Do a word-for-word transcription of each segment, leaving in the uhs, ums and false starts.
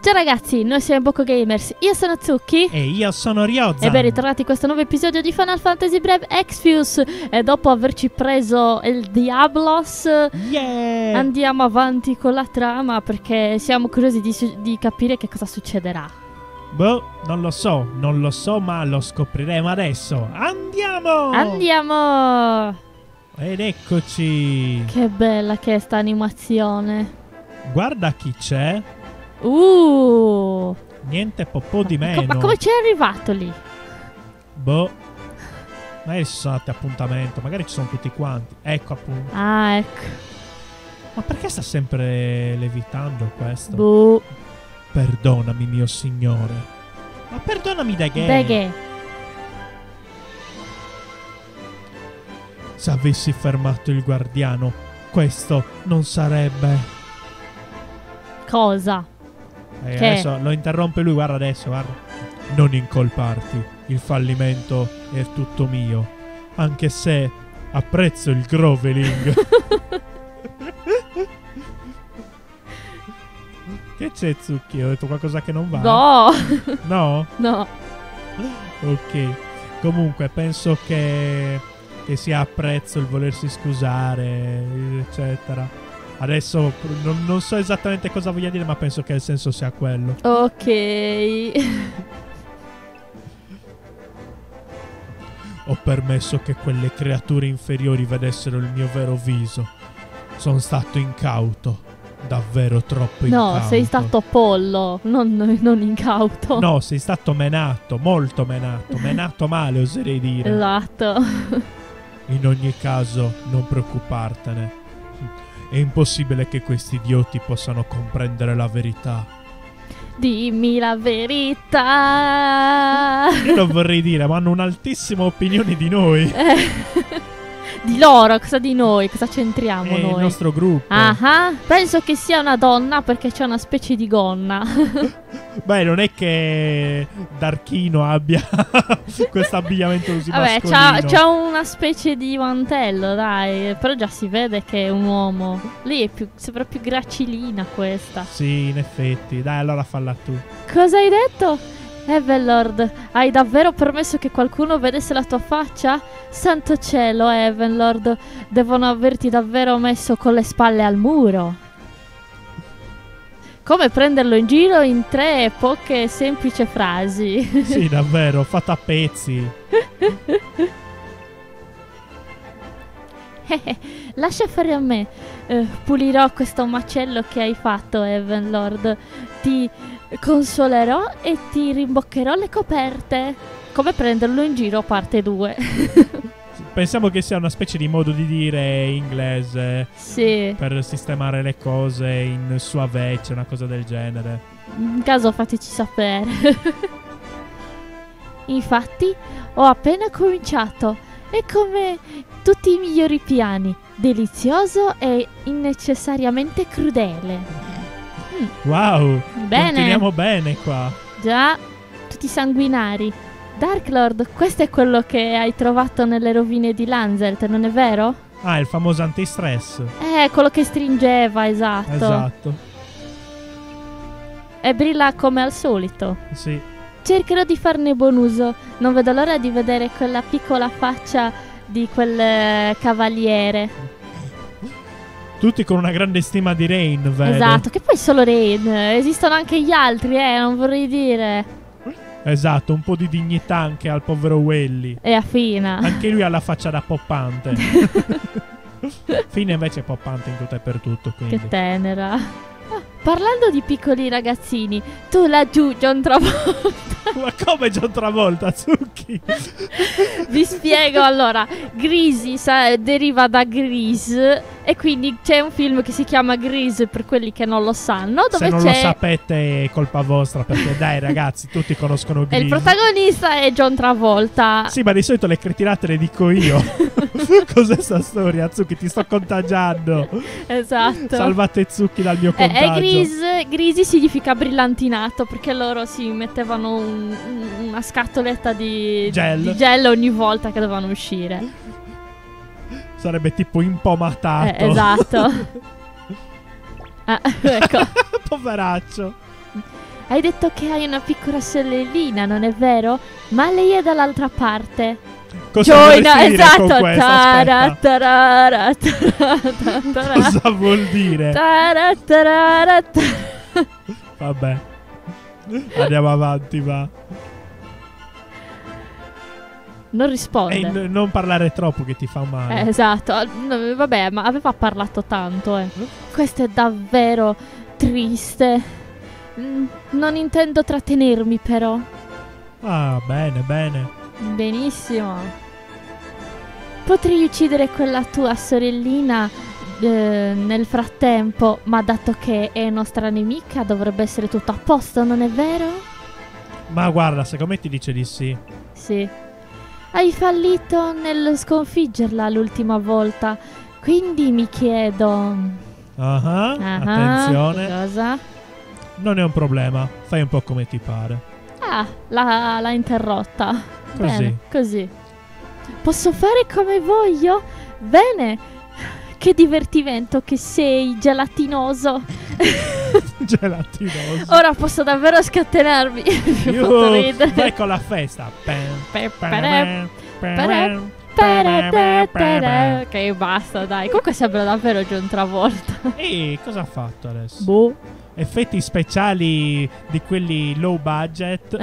Ciao ragazzi, noi siamo Bocco Gamers, io sono Zucchi e io sono Ryozan. E ben ritrovati in questo nuovo episodio di Final Fantasy Breve Exvius. E dopo averci preso il Diablos, yeah! andiamo avanti con la trama perché siamo curiosi di, di capire che cosa succederà. Boh, non lo so, non lo so, ma lo scopriremo adesso. Andiamo! Andiamo! Ed eccoci. Che bella che è sta animazione. Guarda chi c'è. Uh! Niente po' po' di meno. Ma, ma come ci è arrivato lì? Boh. Magari ci sono altri appuntamenti, magari ci sono tutti quanti. Ecco appunto. Ah, ecco. Ma perché sta sempre levitando questo? Boh. Perdonami, mio signore. Ma perdonami da che? Da che? Se avessi fermato il guardiano, questo non sarebbe. Cosa? Eh, Che? adesso lo interrompe lui, guarda adesso, guarda. Non incolparti, il fallimento è tutto mio. Anche se apprezzo il groveling. Che c'è, Zucchi? Ho detto qualcosa che non va? No! No? No. Ok. Comunque penso che, che sia apprezzo il volersi scusare, eccetera. Adesso non, non so esattamente cosa voglia dire, ma penso che il senso sia quello. Ok. Ho permesso che quelle creature inferiori vedessero il mio vero viso. Sono stato incauto. Davvero troppo incauto. No, sei stato pollo, non, non incauto. No, sei stato menato, molto menato. Menato male, oserei dire. Esatto. In ogni caso, non preoccupartene. È impossibile che questi idioti possano comprendere la verità. Dimmi la verità. Io non vorrei dire, ma hanno un'altissima opinione di noi. Eh, di loro, cosa di noi? Cosa c'entriamo È noi? il nostro gruppo. Ah, penso che sia una donna perché c'è una specie di gonna. Beh, non è che Darkino abbia questo abbigliamento così Vabbè, mascolino. c'ha una specie di mantello, dai. Però già si vede che è un uomo. Lì è più, sembra più gracilina questa. Sì, in effetti. Dai, allora falla tu. Cosa hai detto? Evenlord, hai davvero permesso che qualcuno vedesse la tua faccia? Santo cielo, Evenlord, devono averti davvero messo con le spalle al muro. Come prenderlo in giro in tre poche semplici frasi. Sì, davvero, fatta a pezzi. Lascia fare a me. Uh, pulirò questo macello che hai fatto, Evenlord. Ti consolerò e ti rimboccherò le coperte. Come prenderlo in giro, parte due. Pensiamo che sia una specie di modo di dire inglese. Sì. Per sistemare le cose in sua vece, una cosa del genere. In caso fateci sapere. Infatti, ho appena cominciato. È come tutti i migliori piani. Delizioso e innecessariamente crudele. Mm. Wow. Bene. Continuiamo bene qua. Già, tutti sanguinari. Darklord, questo è quello che hai trovato nelle rovine di Lanzelt, non è vero? Ah, il famoso antistress. Eh, quello che stringeva, esatto. Esatto. E brilla come al solito. Sì. Cercherò di farne buon uso. Non vedo l'ora di vedere quella piccola faccia di quel eh, cavaliere. Tutti con una grande stima di Rain, vedo. Esatto, che poi solo Rain. Esistono anche gli altri, eh, non vorrei dire. Esatto, un po' di dignità anche al povero Welly. E a Fina. Anche lui ha la faccia da poppante. Fine invece è poppante in tutto e per tutto, quindi. Che tenera. Ah, parlando di piccoli ragazzini, tu laggiù, John Travolta. Ma come John Travolta, Zucchi? Vi spiego, allora, Greasy sa, deriva da Grease e quindi c'è un film che si chiama Grease per quelli che non lo sanno, dove Se non c'è... lo sapete è colpa vostra, perché dai ragazzi, tutti conoscono E Grease. il protagonista è John Travolta. Sì, ma di solito le cretinate le dico io. Cos'è sta storia, Zucchi? Ti sto contagiando. Esatto. Salvate Zucchi dal mio E, contagio. e Grease, Greasy significa brillantinato perché loro si mettevano un, un- una scatoletta di Gel. di gel ogni volta che dovevano uscire. Sarebbe tipo impomatato. Eh, esatto. Ah, ecco. Poveraccio. hai detto che hai una piccola sorellina, non è vero? Ma lei è dall'altra parte. Cosa Joina, vorresti dire esatto. con questo? Tara, Aspetta. tarara, tarara, tarara. Cosa vuol dire? Tara, tarara, tarara. Vabbè. Andiamo avanti, va. Non risponde. E n- non parlare troppo che ti fa male. Eh, esatto. No, vabbè, ma aveva parlato tanto, eh. Questo è davvero triste. Mm, Non intendo trattenermi, però. Ah, bene, bene. Benissimo. Potrei uccidere quella tua sorellina eh, nel frattempo, ma dato che è nostra nemica dovrebbe essere tutto a posto, non è vero? Ma guarda, secondo me ti dice di sì. Sì. Hai fallito nel sconfiggerla l'ultima volta, quindi mi chiedo... Ah, Ah, attenzione. che cosa? Non è un problema. Fai un po' come ti pare. Ah, l'ha, l'ha interrotta. Così. Bene, così. Posso fare come voglio? Bene. Che divertimento che sei, gelatinoso. Gelatinoso. Ora posso davvero scatenarmi. Mi fa Io, ridere. vai con la festa. Pam, Pe- pam, pere- pam, pere- pam, pere- pam, pere- pam. Ok, basta, dai. Comunque sembra davvero John Travolta. E cosa ha fatto adesso? Boh. Effetti speciali di quelli low budget.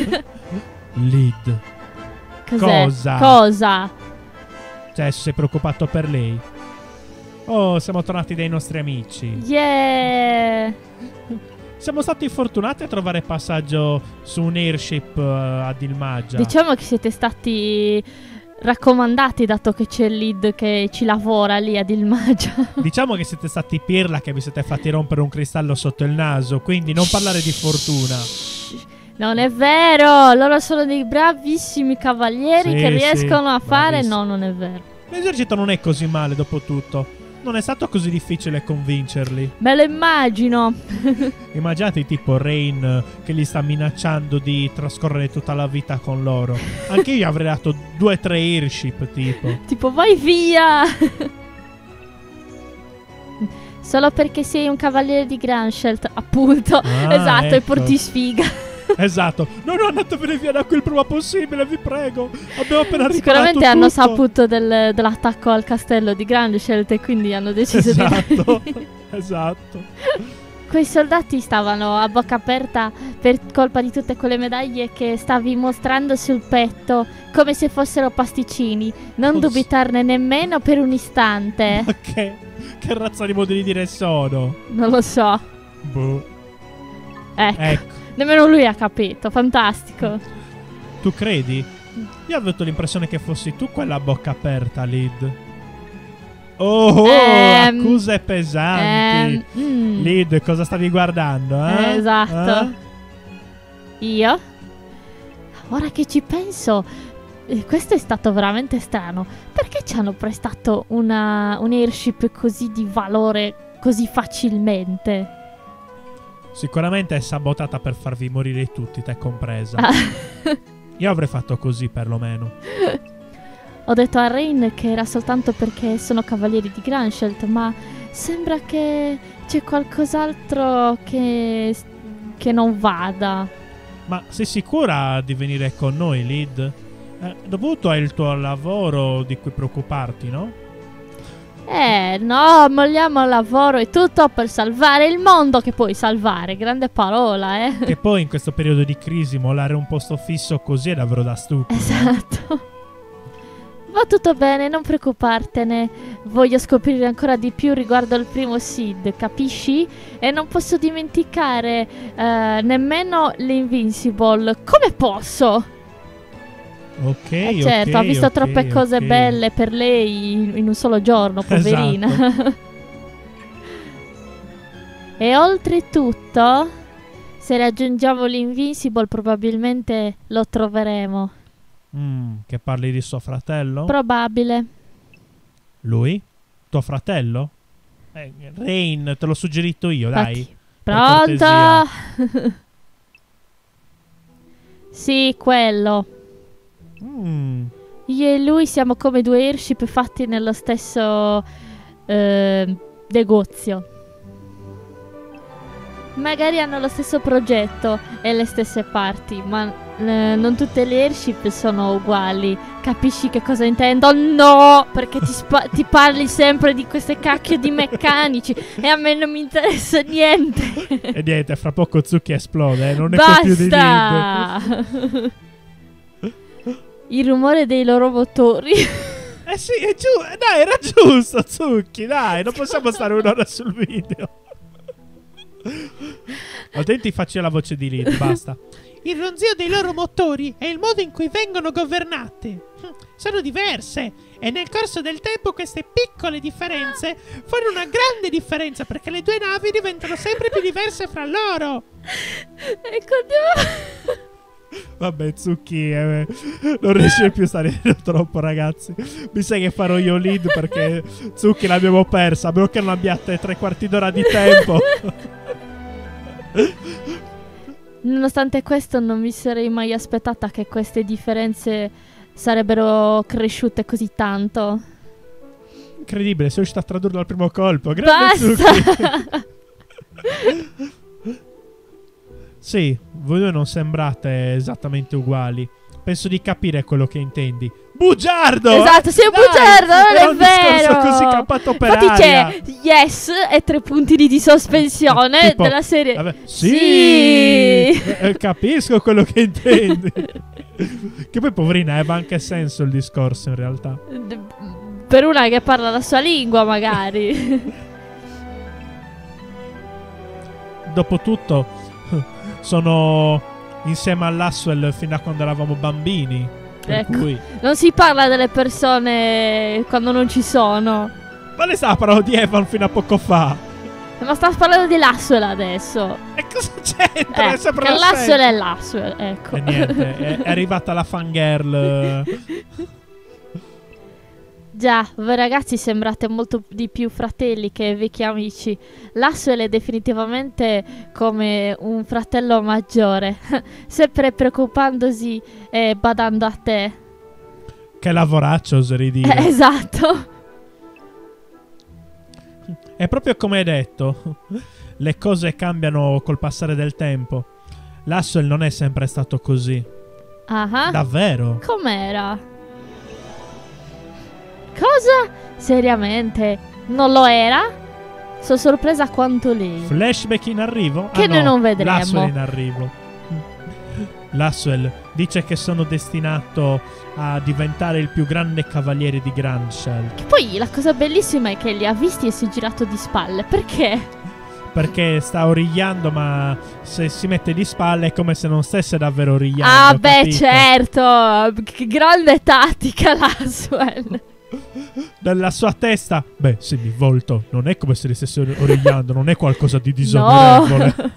Lead. Cos'è? Cosa? Cosa? Cioè, sei preoccupato per lei? Oh, siamo tornati dai nostri amici. Yeah. Siamo stati fortunati a trovare passaggio su un airship uh, a Dilmagia. Diciamo che siete stati raccomandati, dato che c'è il lead che ci lavora lì a Dilmagia. Diciamo che siete stati pirla che vi siete fatti rompere un cristallo sotto il naso, quindi non parlare di fortuna. Non è vero, loro sono dei bravissimi cavalieri Sì, che riescono sì, a fare... bravissimi. No, non è vero. L'esercito non è così male dopo tutto. Non è stato così difficile convincerli. Me lo immagino. Immaginate tipo Rain eh, che li sta minacciando di trascorrere tutta la vita con loro. Anche io avrei dato due o tre airship tipo. Tipo, vai via! Solo perché sei un cavaliere di Granshelt, appunto. Ah, Esatto, e ecco. porti sfiga. Esatto. No, no, andatevene via da qui il prima possibile, vi prego. Abbiamo appena riparato Sicuramente hanno tutto. saputo del- dell'attacco al castello di Granshelt e quindi hanno deciso Esatto. di... Esatto. Quei soldati stavano a bocca aperta per colpa di tutte quelle medaglie che stavi mostrando sul petto, come se fossero pasticcini. Non Oh, dubitarne nemmeno per un istante. Ma che, che razza di modo di dire sono? Non lo so. Boh. Ecco. Ecco. Nemmeno lui ha capito. Fantastico. Tu credi? Io ho avuto l'impressione che fossi tu quella a bocca aperta, Lid. Oh, oh Ehm, accuse pesanti. Ehm, mm, Lid, cosa stavi guardando? Eh? Esatto. Eh? Io? Ora che ci penso, eh, questo è stato veramente strano. Perché ci hanno prestato una, un airship così di valore così facilmente? Sicuramente è sabotata per farvi morire tutti, te compresa. Ah. Io avrei fatto così perlomeno. Ho detto a Rain che era soltanto perché sono cavalieri di Granshelt, ma sembra che c'è qualcos'altro che, che non vada. Ma sei sicura di venire con noi, Lid? Eh, dovuto al tuo lavoro di cui preoccuparti, no? Eh, no, molliamo il lavoro e tutto per salvare il mondo che puoi salvare. Grande parola, eh. Che poi in questo periodo di crisi mollare un posto fisso così è davvero da stupidi. Esatto. Va tutto bene, non preoccupartene. Voglio scoprire ancora di più riguardo al primo Sid, capisci? E non posso dimenticare eh, nemmeno l'Invincible. Come posso? Ok, Eh certo, ok, ha visto ok, troppe cose ok. belle per lei in, in un solo giorno, poverina. Esatto. E oltretutto, se raggiungiamo l'Invincible probabilmente lo troveremo. Mm, che parli di suo fratello? Probabile. Lui? Tuo fratello? Eh, Rain, te l'ho suggerito io, dai. Infatti. Per Pronto? cortesia. Sì, quello. Mm, Io e lui siamo come due airship fatti nello stesso eh, negozio. magari hanno lo stesso progetto e le stesse parti, ma eh, non tutte le airship sono uguali. Capisci che cosa intendo? No! Perché ti, spa- ti parli sempre di queste cacchio di meccanici e a me non mi interessa niente. E niente, fra poco Zucchi esplode, eh? Non ne può più di Lid. Il rumore dei loro motori. Eh sì, è giu- dai, era giusto, Zucchi, dai, non possiamo stare un'ora sul video. Altrimenti faccio la voce di Lid, basta. Il ronzio dei loro motori e il modo in cui vengono governate sono diverse, e nel corso del tempo queste piccole differenze fanno una grande differenza, perché le due navi diventano sempre più diverse fra loro. Ecco, andiamo. Vabbè, Zucchi eh, non riesce più a stare troppo, ragazzi. Mi sa che farò io Lid, perché Zucchi l'abbiamo persa, a meno che non abbiate tre quarti d'ora di tempo. Nonostante questo, non mi sarei mai aspettata che queste differenze sarebbero cresciute così tanto. Incredibile, sei riuscito a tradurlo al primo colpo. Grande Basta! Zucchi. Sì, voi due non sembrate esattamente uguali. Penso di capire quello che intendi. Bugiardo! Esatto, sei un Dai, bugiardo, non era è un vero! discorso così campato per Infatti aria. c'è yes e tre puntini di sospensione Tipo, della serie. Vabbè, sì, Sì. Eh, capisco quello che intendi. Che poi poverina aveva anche senso il discorso in realtà. D- Per una che parla la sua lingua, magari. Dopotutto sono insieme all'Aswell fino a quando eravamo bambini. Per Ecco. cui Non si parla delle persone quando non ci sono. ma lei stava parlando di Evan fino a poco fa. Ma sta parlando di Laswell adesso. E cosa c'entra? Eh, È sempre che la Laswell stessa. è Laswell, ecco. E niente, è, è arrivata la fangirl. Già, voi ragazzi sembrate molto di più fratelli che vecchi amici. Laswell è definitivamente come un fratello maggiore, sempre preoccupandosi e badando a te. Che lavoraccio, oserei dire. Eh, esatto. È proprio come hai detto. Le cose cambiano col passare del tempo. L'Aswell non è sempre stato così. Ah, Davvero? com'era? Cosa? Seriamente? Non lo era? Sono sorpresa quanto lei. Flashback in arrivo? Che Ah, noi no, non vedremo. Laswell in arrivo. Laswell dice che sono destinato a diventare il più grande cavaliere di Grandshell. Che poi la cosa bellissima è che li ha visti e si è girato di spalle. Perché? Perché sta origliando, ma se si mette di spalle è come se non stesse davvero origliando. Ah, beh, capito? certo. Che grande tattica, Laswell. Dalla sua testa, beh, se mi volto, non è come se li stesse or- origliando, non è qualcosa di disonorevole. No.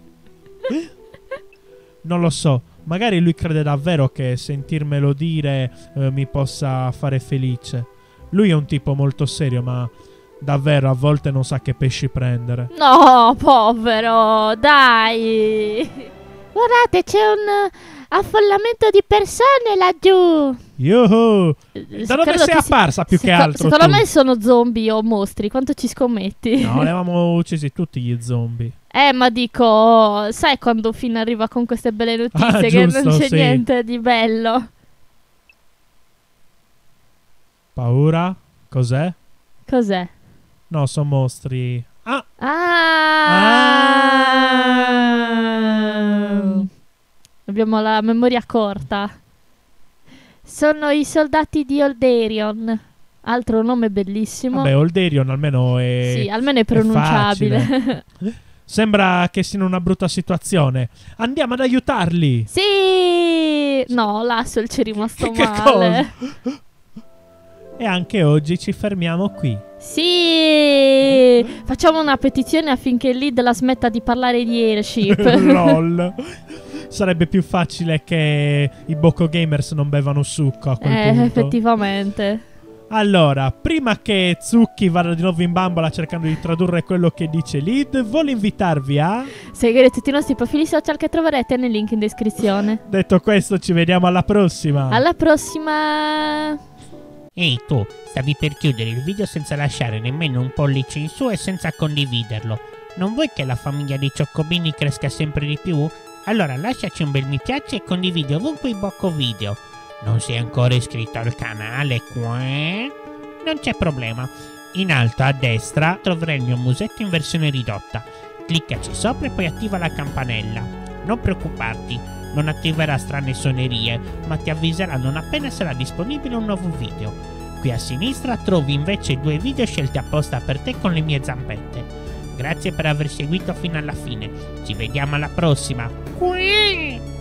Non lo so, magari lui crede davvero che sentirmelo dire eh, mi possa fare felice. Lui è un tipo molto serio, ma davvero a volte non sa che pesci prendere. No, povero, dai. Guardate, c'è un affollamento di persone laggiù. Yuhu! Eh, Da dove credo sei che si- apparsa più che seco- altro Secondo tu? me sono zombie o mostri. Quanto ci scommetti? No, li avevamo uccisi tutti gli zombie. Eh, ma dico, sai quando Finn arriva con queste belle notizie Ah, che giusto, non c'è sì. niente di bello. Paura? Cos'è? Cos'è? No, sono mostri. Ah! Ah! Abbiamo la memoria corta. Sono i soldati di Olderion. Altro nome bellissimo. Vabbè, Olderion almeno è... Sì, almeno è è pronunciabile. facile. Sembra che sia in una brutta situazione. Andiamo ad aiutarli. Sì! No, Laswell ci è rimasto Che male. cosa? E anche oggi ci fermiamo qui. Sì! Facciamo una petizione affinché Lid la smetta di parlare di airship. LOL. Sarebbe più facile che i Boko Gamers non bevano succo a quel Eh, punto. effettivamente. Allora, prima che Zucchi vada di nuovo in bambola cercando di tradurre quello che dice Lid, voglio invitarvi a... Seguire tutti i nostri profili social che troverete nel link in descrizione. Detto questo, ci vediamo alla prossima. Alla prossima! Ehi tu, stavi per chiudere il video senza lasciare nemmeno un pollice in su e senza condividerlo. Non vuoi che la famiglia dei Cioccolini cresca sempre di più? Allora lasciaci un bel mi piace e condividi ovunque i Bocco Video. Non sei ancora iscritto al canale qua? Non c'è problema. In alto a destra troverai il mio musetto in versione ridotta. Cliccaci sopra e poi attiva la campanella. Non preoccuparti, non attiverà strane suonerie, ma ti avviserà non appena sarà disponibile un nuovo video. Qui a sinistra trovi invece due video scelti apposta per te con le mie zampette. Grazie per aver seguito fino alla fine. Ci vediamo alla prossima. Qui!